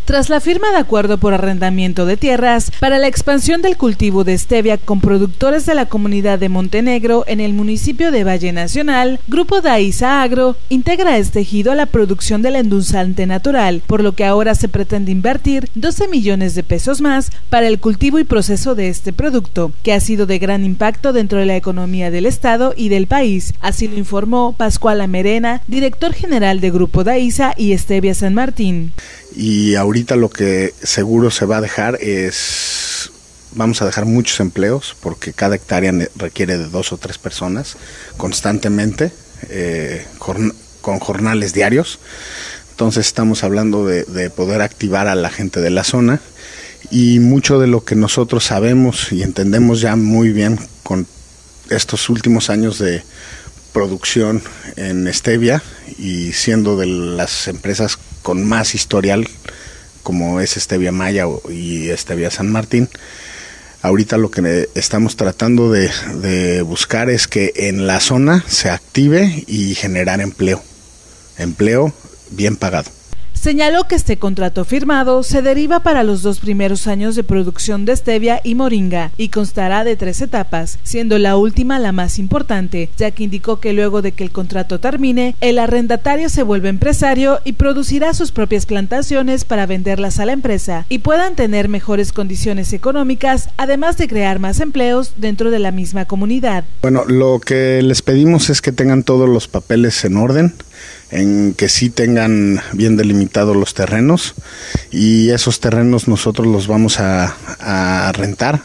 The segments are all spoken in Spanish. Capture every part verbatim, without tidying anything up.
Tras la firma de acuerdo por arrendamiento de tierras para la expansión del cultivo de stevia con productores de la comunidad de Montenegro en el municipio de Valle Nacional, Grupo Daiza Agro integra este ejido a la producción del endulzante natural, por lo que ahora se pretende invertir doce millones de pesos más para el cultivo y proceso de este producto, que ha sido de gran impacto dentro de la economía del estado y del país. Así lo informó Pascual Amerena, director general de Grupo Daiza y Stevia San Martín. Y ahorita lo que seguro se va a dejar es, vamos a dejar muchos empleos, porque cada hectárea requiere de dos o tres personas constantemente, eh, jorn con jornales diarios. Entonces estamos hablando de, de poder activar a la gente de la zona, y mucho de lo que nosotros sabemos y entendemos ya muy bien con estos últimos años de producción en stevia, y siendo de las empresas con más historial como es Stevia Maya y Stevia San Martín, ahorita lo que estamos tratando de, de buscar es que en la zona se active y generar empleo, empleo bien pagado. Señaló que este contrato firmado se deriva para los dos primeros años de producción de stevia y moringa y constará de tres etapas, siendo la última la más importante, ya que indicó que luego de que el contrato termine, el arrendatario se vuelve empresario y producirá sus propias plantaciones para venderlas a la empresa y puedan tener mejores condiciones económicas, además de crear más empleos dentro de la misma comunidad. Bueno, lo que les pedimos es que tengan todos los papeles en orden, en que sí tengan bien delimitados los terrenos, y esos terrenos nosotros los vamos a, a rentar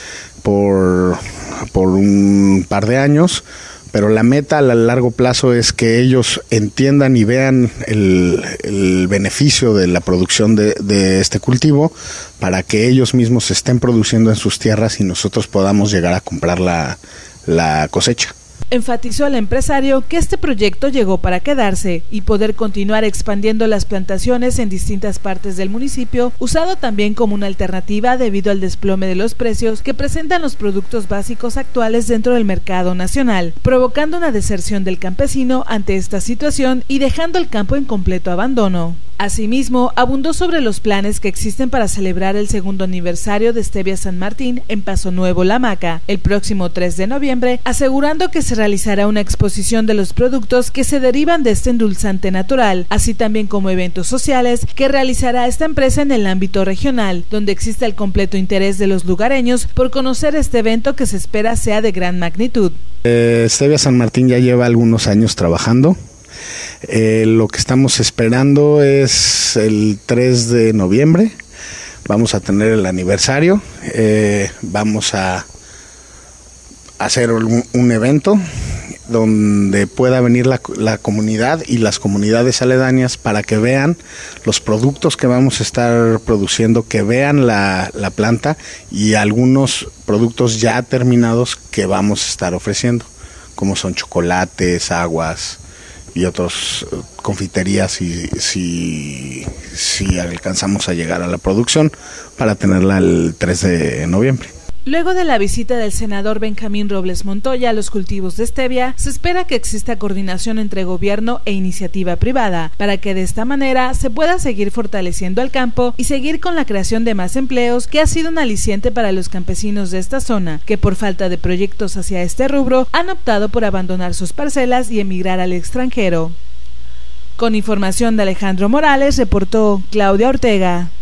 por, por un par de años, pero la meta a largo plazo es que ellos entiendan y vean el, el beneficio de la producción de, de este cultivo, para que ellos mismos estén produciendo en sus tierras y nosotros podamos llegar a comprar la, la cosecha. Enfatizó el empresario que este proyecto llegó para quedarse y poder continuar expandiendo las plantaciones en distintas partes del municipio, usado también como una alternativa debido al desplome de los precios que presentan los productos básicos actuales dentro del mercado nacional, provocando una deserción del campesino ante esta situación y dejando el campo en completo abandono. Asimismo, abundó sobre los planes que existen para celebrar el segundo aniversario de Stevia San Martín en Paso Nuevo La Hamaca, el próximo tres de noviembre, asegurando que se realizará una exposición de los productos que se derivan de este endulzante natural, así también como eventos sociales que realizará esta empresa en el ámbito regional, donde existe el completo interés de los lugareños por conocer este evento que se espera sea de gran magnitud. Eh, Stevia San Martín ya lleva algunos años trabajando. Eh, lo que estamos esperando es el tres de noviembre, vamos a tener el aniversario, eh, vamos a hacer un, un evento donde pueda venir la, la comunidad y las comunidades aledañas para que vean los productos que vamos a estar produciendo, que vean la, la planta y algunos productos ya terminados que vamos a estar ofreciendo, como son chocolates, aguas y otros confiterías, si, si, si alcanzamos a llegar a la producción para tenerla el tres de noviembre. Luego de la visita del senador Benjamín Robles Montoya a los cultivos de stevia, se espera que exista coordinación entre gobierno e iniciativa privada, para que de esta manera se pueda seguir fortaleciendo al campo y seguir con la creación de más empleos, que ha sido un aliciente para los campesinos de esta zona, que por falta de proyectos hacia este rubro han optado por abandonar sus parcelas y emigrar al extranjero. Con información de Alejandro Morales, reportó Claudia Ortega.